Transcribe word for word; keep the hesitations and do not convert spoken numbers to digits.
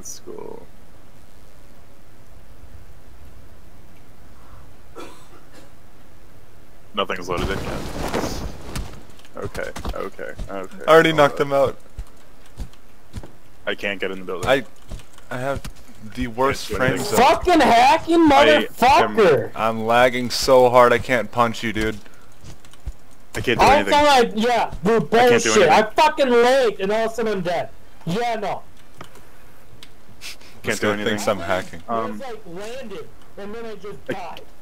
Let's go. Nothing's loaded in yet. Okay, okay, okay. I already knocked them out. I can't get in the building. I I have the worst do frame anything. zone. Fucking hacking motherfucker! I'm lagging so hard I can't punch you, dude. I can't do I anything. thought I, yeah, dude, I can't do bullshit. I, anything. fucking lagged and all of a sudden I'm dead. Yeah, no. Can't This do guy anything. thinks I'm hacking. Um, It's like landed and then I just died.